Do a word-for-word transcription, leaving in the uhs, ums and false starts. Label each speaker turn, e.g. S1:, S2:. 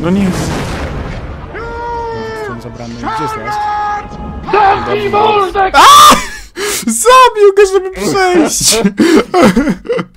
S1: No nie. Jestem zabrany. Gdzie jest las?
S2: Zamknij mordek!
S1: Zabił go, żeby przejść!